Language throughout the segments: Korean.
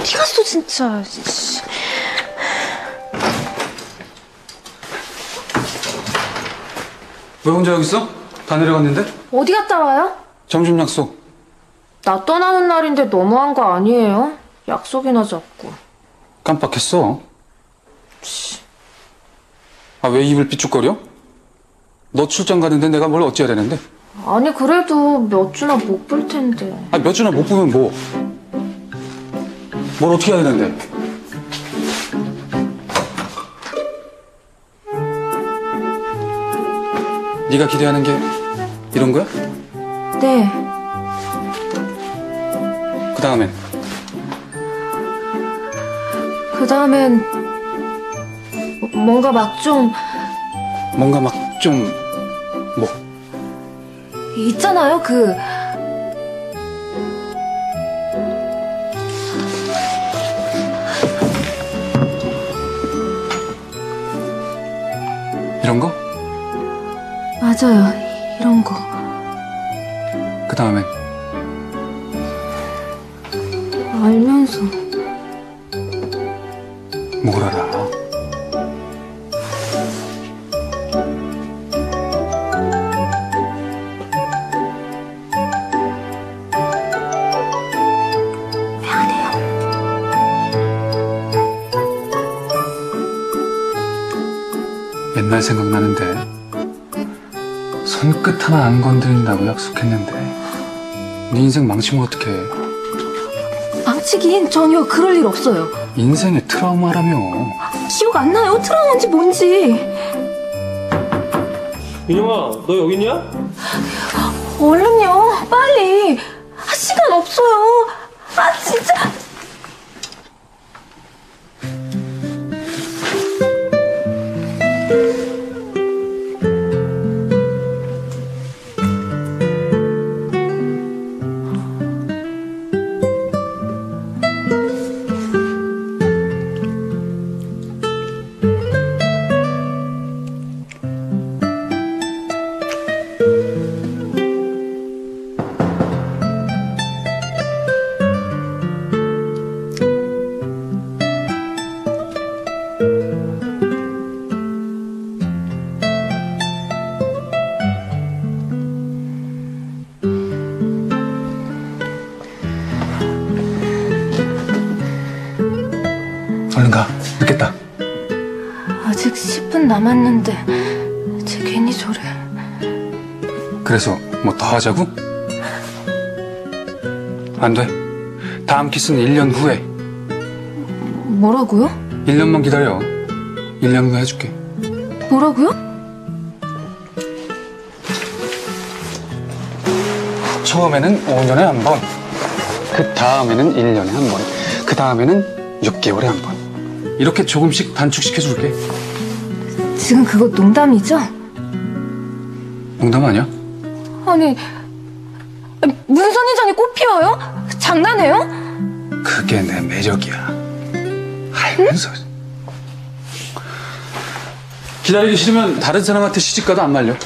어디 갔어 진짜. 왜 혼자 여기 있어? 다 내려갔는데? 어디 갔다 와요? 점심 약속. 나 떠나는 날인데 너무한 거 아니에요? 약속이나 잡고. 깜빡했어. 아, 왜 입을 삐죽거려? 너 출장 가는데 내가 뭘 어찌해야 되는데? 아니 그래도 몇 주나 못 볼 텐데. 아, 몇 주나 못 보면 뭐? 뭘 어떻게 해야 되는데? 네가 기대하는 게 이런 거야? 네. 그 다음엔? 그 다음엔 뭔가 막 좀 뭐? 있잖아요 이런 거? 맞아요. 이런 거. 그 다음엔? 알면서. 뭘 알아? 옛날 생각나는데 손끝 하나 안 건드린다고 약속했는데 네 인생 망치면 어떡해. 망치긴 전혀 그럴 일 없어요. 인생의 트라우마라며. 기억 안 나요? 트라우마인지 뭔지. 민영아, 너 여기 있냐? 얼른요. 빨리. 시간 없어요. 진짜. 얼른 가. 늦겠다. 아직 10분 남았는데 쟤 괜히 저래. 그래서 뭐 더 하자고? 안 돼. 다음 키스는 1년 후에. 뭐라고요? 1년만 기다려. 1년 후에 해줄게. 뭐라고요? 처음에는 5년에 한 번. 그 다음에는 1년에 한 번. 그 다음에는 6개월에 한 번. 이렇게 조금씩 단축시켜줄게. 지금 그거 농담이죠? 농담 아니야? 아니 문선희장이 꽃 피워요? 장난해요? 그게 내 매력이야. 알면서. 기다리기 싫으면 다른 사람한테 시집가도 안 말려.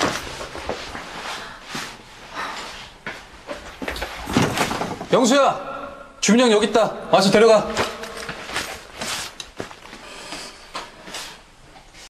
영수야! 주민이 형 여기 있다. 와서 데려가.